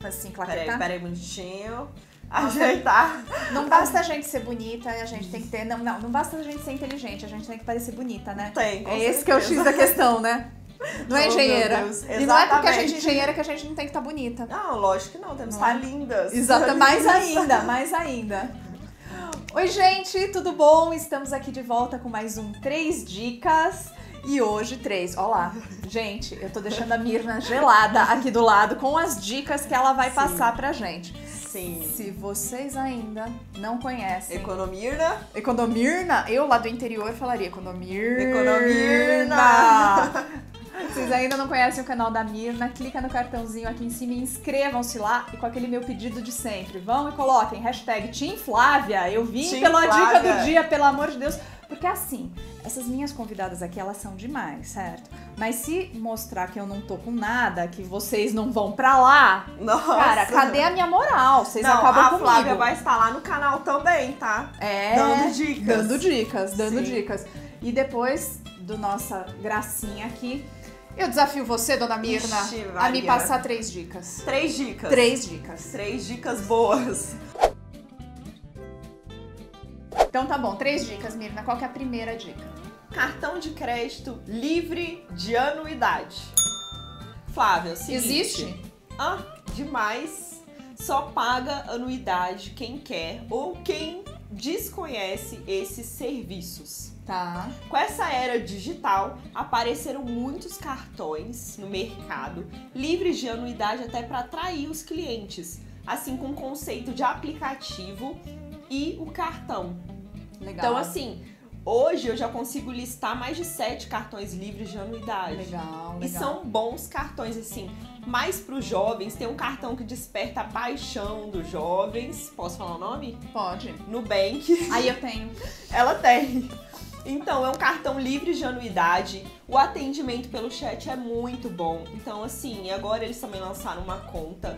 assim, claquetar. Peraí, bonitinho. Ajeitar. Não basta a gente ser bonita, a gente tem que ter... Não basta a gente ser inteligente, a gente tem que parecer bonita, né? Tem, com esse que é o X da questão, né? Não é engenheira. E não é porque a gente é engenheira que a gente não tem que estar bonita. Não, lógico que não, temos que estar lindas. Exato, mais ainda. Oi, gente, tudo bom? Estamos aqui de volta com mais um 3 Dicas. E hoje 3, ó lá. Gente, eu tô deixando a Mirna gelada aqui do lado com as dicas que ela vai passar pra gente. Sim. Se vocês ainda não conhecem... Economirna, eu lá do interior falaria Economirna. Vocês ainda não conhecem o canal da Mirna, clica no cartãozinho aqui em cima e inscrevam-se lá. E com aquele meu pedido de sempre, vão e coloquem hashtag Team Flávia. Eu vim Team pela Flávia. dica do dia, pelo amor de Deus. Porque assim, essas minhas convidadas aqui, elas são demais, certo? Mas se mostrar que eu não tô com nada, que vocês não vão pra lá, Nossa. cara, cadê a minha moral? Vocês acabam comigo. A Flávia vai estar lá no canal também, tá? Dando dicas. E depois do nossa gracinha aqui, eu desafio você, dona Mirna, a me passar 3 dicas. 3 dicas. 3 dicas. 3 dicas boas. Então tá bom, 3 dicas, Mirna. Qual que é a primeira dica? Cartão de crédito livre de anuidade. Flávia, seguinte, existe? Demais. Só paga anuidade quem quer ou quem desconhece esses serviços. Tá. Com essa era digital, apareceram muitos cartões no mercado, livres de anuidade até para atrair os clientes, assim com o conceito de aplicativo e o cartão. Legal. Então, assim, hoje eu já consigo listar mais de 7 cartões livres de anuidade. Legal. E são bons cartões, assim. Mas para os jovens, tem um cartão que desperta a paixão dos jovens. Posso falar o nome? Pode. Nubank. Aí eu tenho. Ela tem. Então, é um cartão livre de anuidade. O atendimento pelo chat é muito bom. Então, assim, agora eles também lançaram uma conta.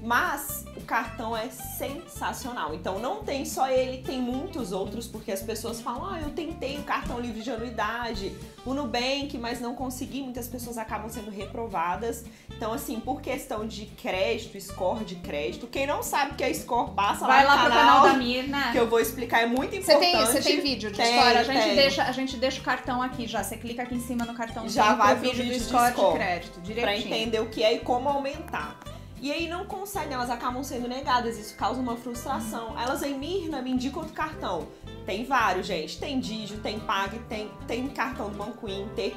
Mas o cartão é sensacional. Então não tem só ele, tem muitos outros, porque as pessoas falam, eu tentei o cartão livre de anuidade, o Nubank, mas não consegui. Muitas pessoas acabam sendo reprovadas. Então, assim, por questão de crédito, score de crédito, quem não sabe o que é score, passa vai lá no canal da Mirna. Que eu vou explicar, é muito importante. Você tem vídeo de score? A gente deixa o cartão aqui já. Você clica aqui em cima no cartãozinho, já vai pro vídeo do score de crédito, direitinho. Pra entender o que é e como aumentar. E aí não conseguem, elas acabam sendo negadas, isso causa uma frustração. Elas aí, Mirna, me indica outro cartão. Tem vários, gente. Tem Digio, tem Pag, tem cartão do Banco Inter,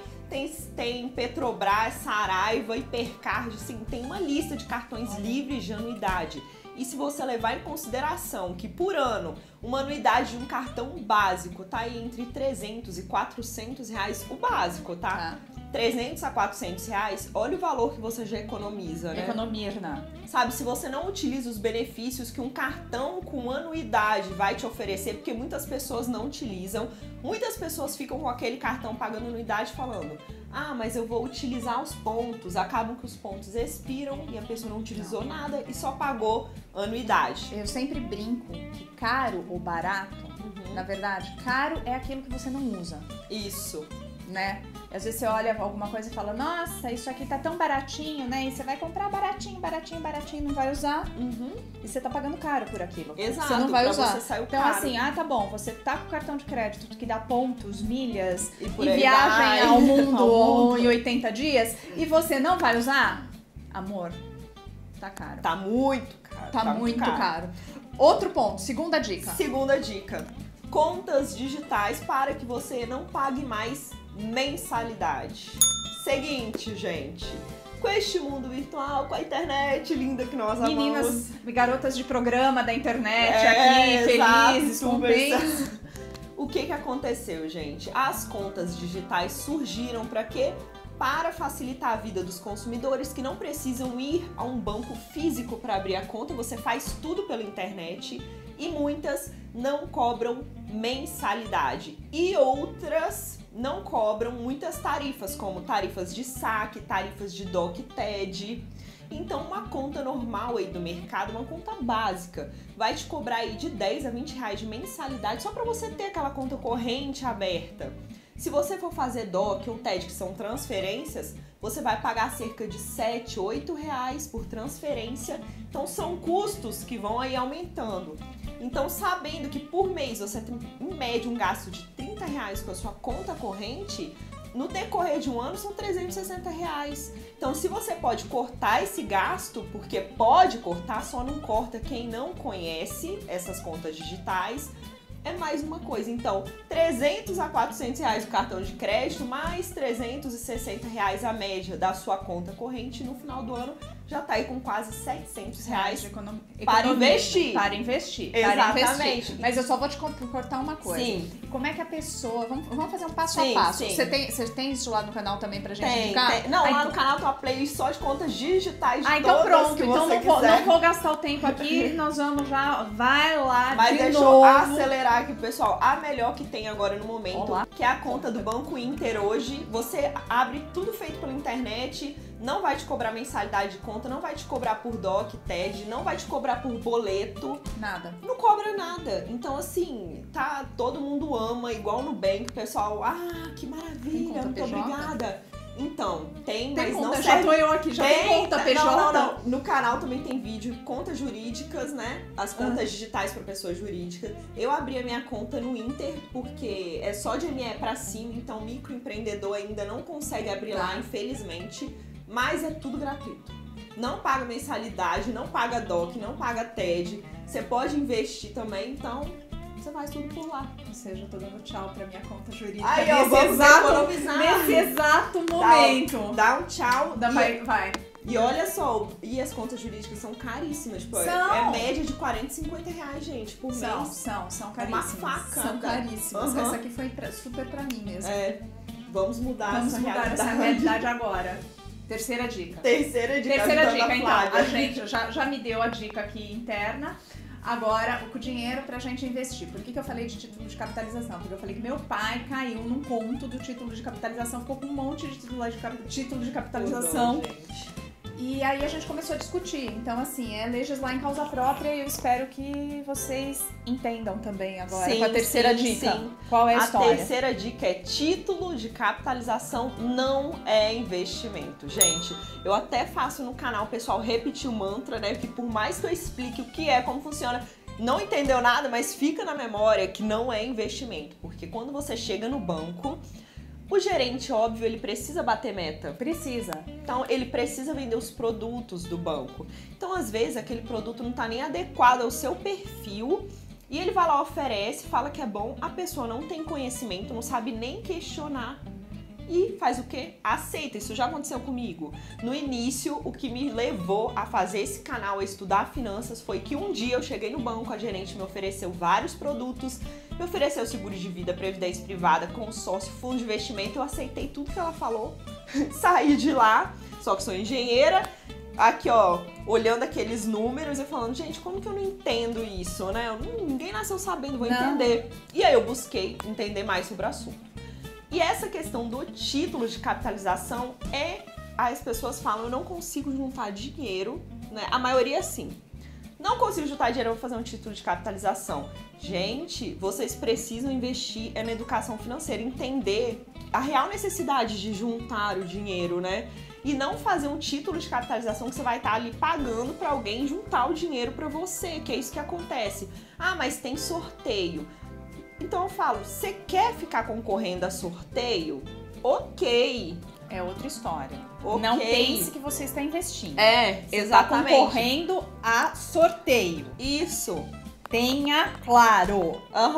tem Petrobras, Saraiva, Hipercard, assim, tem uma lista de cartões livres de anuidade. E se você levar em consideração que por ano uma anuidade de um cartão básico tá aí entre 300 e 400 reais, o básico, tá? 300 a 400 reais, olha o valor que você já economiza, né? Economirna. Sabe, se você não utiliza os benefícios que um cartão com anuidade vai te oferecer, porque muitas pessoas não utilizam, muitas pessoas ficam com aquele cartão pagando anuidade falando, mas eu vou utilizar os pontos, acabam que os pontos expiram e a pessoa não utilizou nada e só pagou anuidade. Eu sempre brinco que caro ou barato, na verdade, caro é aquilo que você não usa. Isso. Né? Às vezes você olha alguma coisa e fala, nossa, isso aqui tá tão baratinho, né? E você vai comprar baratinho, não vai usar. E você tá pagando caro por aquilo. Exato, você não vai usar. Você saiu então, caro. assim, tá bom, você tá com cartão de crédito que dá pontos, milhas e viagem ao mundo em 80 dias e você não vai usar? Amor, tá caro. Tá muito caro. Tá muito caro. Outro ponto, segunda dica. Segunda dica. Contas digitais para que você não pague mais mensalidade. Seguinte, gente, com este mundo virtual, com a internet linda que nós amamos. Meninas, garotas de programa da internet aqui, felizes, contentes. O que aconteceu, gente? As contas digitais surgiram para quê? Para facilitar a vida dos consumidores que não precisam ir a um banco físico para abrir a conta, você faz tudo pela internet e muitas não cobram mensalidade e outras não cobram muitas tarifas, como tarifas de saque, tarifas de DOC TED. Então uma conta normal aí do mercado, uma conta básica, vai te cobrar aí de 10 a 20 reais de mensalidade só para você ter aquela conta corrente aberta. Se você for fazer DOC ou TED, que são transferências, você vai pagar cerca de 7, 8 reais por transferência. Então são custos que vão aí aumentando. Então, sabendo que por mês você tem, em média, um gasto de 30 reais com a sua conta corrente, no decorrer de um ano são 360 reais. Então, se você pode cortar esse gasto, porque pode cortar, só não corta quem não conhece essas contas digitais, é mais uma coisa. Então, 300 a 400 reais o cartão de crédito, mais 360 reais a média da sua conta corrente, no final do ano já tá aí com quase 700 reais para investir. Para investir. Exatamente. Mas eu só vou te cortar uma coisa. Sim. Como é que a pessoa... Vamos fazer um passo a passo. Sim. Você tem isso lá no canal também pra gente indicar? Não, lá no canal tem uma playlist só de contas digitais de então todas, pronto. se Então você não vou gastar o tempo aqui. Nós vamos já... Vai lá Mas de deixa novo. eu acelerar aqui, pessoal. A melhor que tem agora no momento, Olá. que é a conta do Banco Inter hoje. Você abre tudo feito pela internet, não vai te cobrar mensalidade de conta, não vai te cobrar por DOC, TED, não vai te cobrar por boleto. Nada. Não cobra nada. Então, assim, tá, todo mundo ama, igual no Nubank, o pessoal, que maravilha, muito PJ? obrigada. Então, tem, Tem mas conta, não já serve. tô eu aqui, já tem conta PJ? Não. No canal também tem vídeo, contas jurídicas, né? As contas digitais para pessoas jurídicas. Eu abri a minha conta no Inter porque é só de ME pra cima, então microempreendedor ainda não consegue abrir lá, infelizmente. Mas é tudo gratuito. Não paga mensalidade, não paga DOC, não paga TED. Você pode investir também, então você faz tudo por lá. Ou seja, eu tô dando tchau pra minha conta jurídica. Aí, ó, vamos economizar. Nesse exato momento. Dá um tchau. Vai. E olha só, e as contas jurídicas são caríssimas, tipo, é média de 40, 50 reais, gente, por mês. São caríssimas. Uma faca. São caríssimas. Uhum. Essa aqui foi super pra mim mesmo. Vamos mudar Vamos essa mudar realidade. essa realidade agora. Terceira dica. Terceira dica, Então. Flávia. A gente já me deu a dica aqui interna. Agora, o dinheiro pra gente investir. Por que eu falei de título de capitalização? Porque eu falei que meu pai caiu num conto do título de capitalização, ficou com um monte de título de capitalização. Gente. E aí a gente começou a discutir. Então, assim, é legislar em causa própria e eu espero que vocês entendam também agora. Sim, com a terceira sim, dica. sim. Qual é a história? A terceira dica é título de capitalização não é investimento. Gente, eu até faço no canal, pessoal, repetir o mantra, né? Que por mais que eu explique o que é, como funciona, não entendeu nada, mas fica na memória que não é investimento. Porque quando você chega no banco, o gerente, óbvio, ele precisa bater meta. Precisa. Então, ele precisa vender os produtos do banco. Então, às vezes, aquele produto não está nem adequado ao seu perfil e ele vai lá, oferece, fala que é bom, a pessoa não tem conhecimento, não sabe nem questionar e faz o quê? Aceita. Isso já aconteceu comigo. No início, o que me levou a fazer esse canal, a estudar finanças, foi que um dia eu cheguei no banco, a gerente me ofereceu vários produtos, me ofereceu seguro de vida, previdência privada, consórcio, fundo de investimento, eu aceitei tudo que ela falou, saí de lá, só que sou engenheira, aqui ó, olhando aqueles números e falando, gente, como que eu não entendo isso, né? Ninguém nasceu sabendo, vou entender. E aí eu busquei entender mais sobre o assunto. E essa questão do título de capitalização as pessoas falam, eu não consigo juntar dinheiro, né? A maioria sim. Não consigo juntar dinheiro, eu vou fazer um título de capitalização. Gente, vocês precisam investir na educação financeira, entender a real necessidade de juntar o dinheiro, né? E não fazer um título de capitalização que você vai estar ali pagando para alguém juntar o dinheiro para você, que é isso que acontece. Ah, mas tem sorteio. Então eu falo, você quer ficar concorrendo a sorteio? Ok. É outra história. Ok. Não pense que você está investindo. Você exatamente. Está concorrendo a sorteio. Isso. Tenha claro.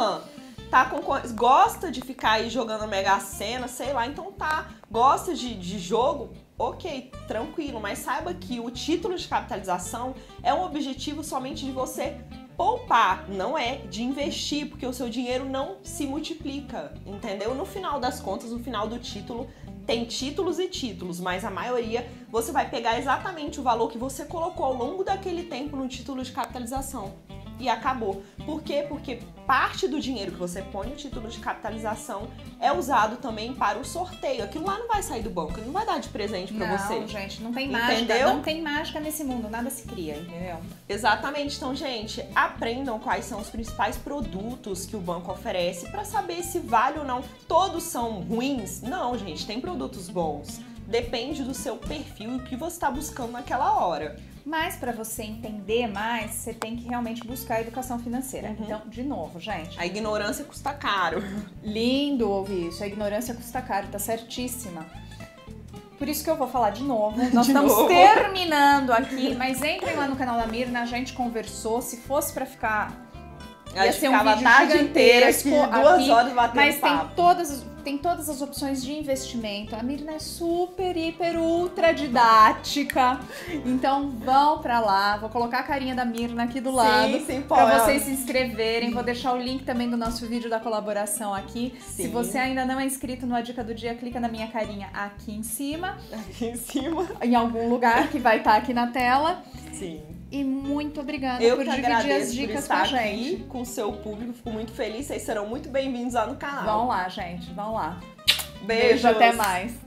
Gosta de ficar aí jogando Mega Sena, sei lá, então tá. Gosta de jogo? Ok, tranquilo. Mas saiba que o título de capitalização é um objetivo somente de você poupar, não é de investir, porque o seu dinheiro não se multiplica, entendeu? No final das contas, no final do título, tem títulos e títulos, mas a maioria você vai pegar exatamente o valor que você colocou ao longo daquele tempo no título de capitalização. E acabou. Por quê? Porque parte do dinheiro que você põe no título de capitalização é usado também para o sorteio. Aquilo lá não vai sair do banco, ele não vai dar de presente pra você. Não, gente, não tem mágica. Entendeu? Não tem mágica nesse mundo, nada se cria, entendeu? Exatamente. Então, gente, aprendam quais são os principais produtos que o banco oferece para saber se vale ou não. Todos são ruins? Não, gente, tem produtos bons. depende do seu perfil e o que você está buscando naquela hora. Mas para você entender mais, você tem que realmente buscar a educação financeira. Então, de novo, gente. A ignorância custa caro. Lindo ouvir isso. A ignorância custa caro, tá certíssima. Por isso que eu vou falar de novo. Nós estamos terminando aqui, mas entrem lá no canal da Mirna, a gente conversou. Se fosse para ficar... Ia ser um vídeo gigantesco aqui, 2 horas batendo mas papo. tem todas as opções de investimento. A Mirna é super, hiper, ultra didática. Então vão pra lá. Vou colocar a carinha da Mirna aqui do lado pra vocês se inscreverem. Vou deixar o link também do nosso vídeo da colaboração aqui. Sim. Se você ainda não é inscrito no A Dica do Dia, clica na minha carinha aqui em cima. Aqui em cima. Em algum lugar que vai estar aqui na tela. Sim. E muito obrigada Eu por que dividir agradeço as dicas por estar com a aqui gente. com o seu público. Fico muito feliz. Vocês serão muito bem-vindos lá no canal. Vão lá, gente. Vão lá. Beijos. Beijo, até mais.